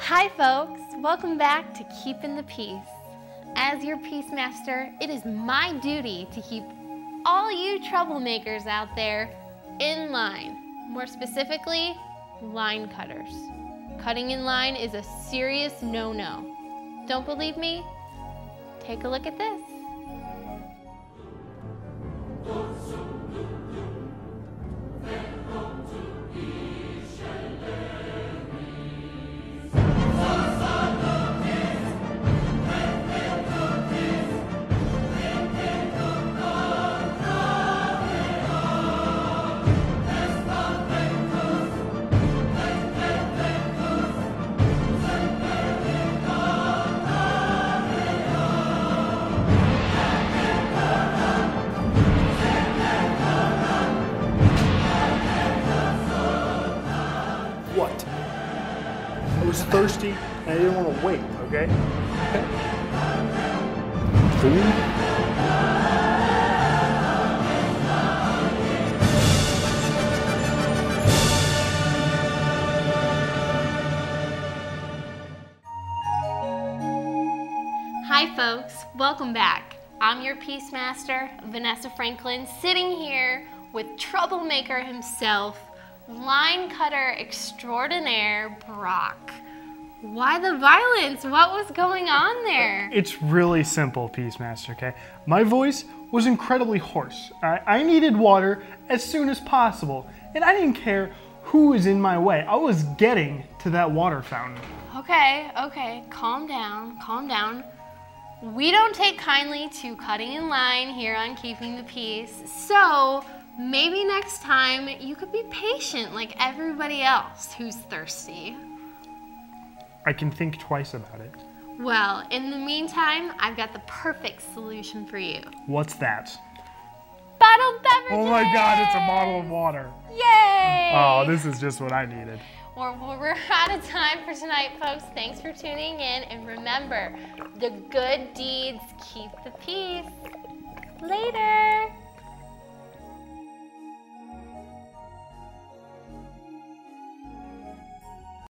Hi folks, welcome back to Keepin the Peace. As your peace master, it is my duty to keep all you troublemakers out there in line. More specifically, line cutters. Cutting in line is a serious no-no. Don't believe me? Take a look at this. What? I was thirsty and I didn't want to wait, okay? Food? Hi folks, welcome back. I'm your peace master, Vanessa Franklin, sitting here with troublemaker himself, line cutter extraordinaire, Brock. Why the violence? What was going on there? It's really simple, Peace Master, okay? My voice was incredibly hoarse. I needed water as soon as possible, and I didn't care who was in my way. I was getting to that water fountain. Okay, calm down. We don't take kindly to cutting in line here on Keeping the Peace, so maybe next time you could be patient like everybody else who's thirsty. I can think twice about it. Well, in the meantime, I've got the perfect solution for you. What's that? Bottled beverages! Oh my God, it's a bottle of water. Yay! Oh, this is just what I needed. We're out of time for tonight, folks. Thanks for tuning in, and remember, the good deeds keep the peace. Later!